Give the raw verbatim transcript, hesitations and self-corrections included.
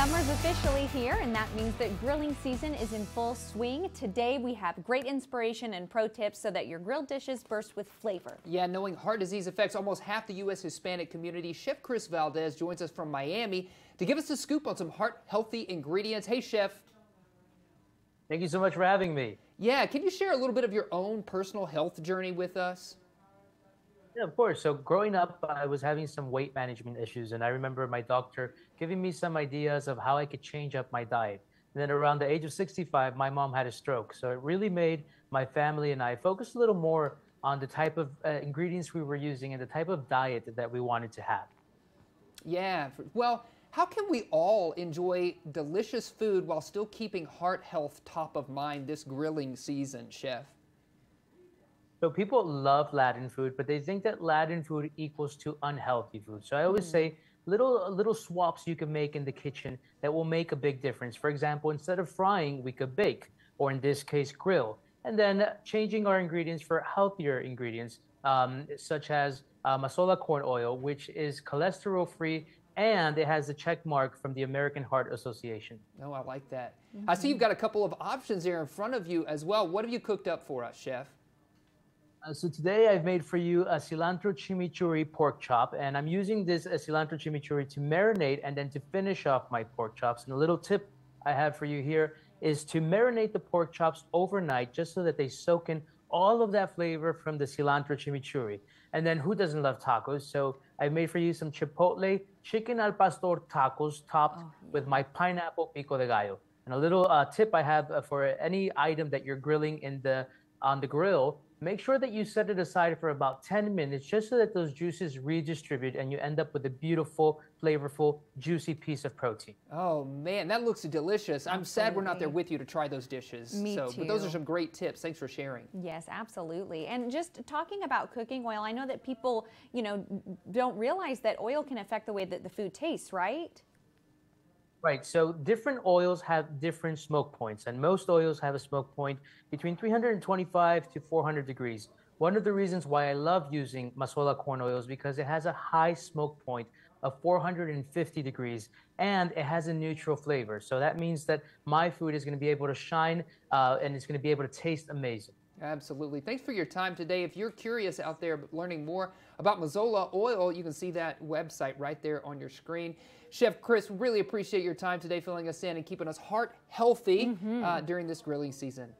Summer's officially here, and that means that grilling season is in full swing. Today, we have great inspiration and pro tips so that your grilled dishes burst with flavor. Yeah, knowing heart disease affects almost half the U S Hispanic community, Chef Chris Valdez joins us from Miami to give us a scoop on some heart-healthy ingredients. Hey, Chef. Thank you so much for having me. Yeah, can you share a little bit of your own personal health journey with us? Yeah, of course. So growing up, I was having some weight management issues, and I remember my doctor giving me some ideas of how I could change up my diet. And then around the age of sixty-five, my mom had a stroke. So it really made my family and I focus a little more on the type of uh, ingredients we were using and the type of diet that we wanted to have. Yeah, well, how can we all enjoy delicious food while still keeping heart health top of mind this grilling season, Chef? So people love Latin food, but they think that Latin food equals to unhealthy food. So I always Mm. say little little swaps you can make in the kitchen that will make a big difference. For example, instead of frying, we could bake, or in this case, grill. And then changing our ingredients for healthier ingredients, um, such as uh, masola corn oil, which is cholesterol-free, and it has a check mark from the American Heart Association. Oh, I like that. Mm-hmm. I see you've got a couple of options there in front of you as well. What have you cooked up for us, Chef? Uh, so today I've made for you a cilantro chimichurri pork chop, and I'm using this uh, cilantro chimichurri to marinate and then to finish off my pork chops. And a little tip I have for you here is to marinate the pork chops overnight just so that they soak in all of that flavor from the cilantro chimichurri. And then who doesn't love tacos? So I made for you some chipotle chicken al pastor tacos topped Oh, yeah. with my pineapple pico de gallo. And a little uh, tip I have uh, for any item that you're grilling in the on the grill, make sure that you set it aside for about ten minutes just so that those juices redistribute and you end up with a beautiful, flavorful, juicy piece of protein. Oh man, that looks delicious. I'm sad we're not there Absolutely. with you to try those dishes. Me so, But those are too. some great tips. Thanks for sharing. Yes, absolutely. And just talking about cooking oil, I know that people, you know, don't realize that oil can affect the way that the food tastes, right? Right, so different oils have different smoke points, and most oils have a smoke point between three hundred twenty-five to four hundred degrees. One of the reasons why I love using masola corn oil is because it has a high smoke point of four hundred fifty degrees, and it has a neutral flavor. So that means that my food is going to be able to shine, uh, and it's going to be able to taste amazing. Absolutely. Thanks for your time today. If you're curious out there learning more about masola oil, you can see that website right there on your screen. Chef Chris, really appreciate your time today filling us in and keeping us heart healthy Mm-hmm. uh, during this grilling season.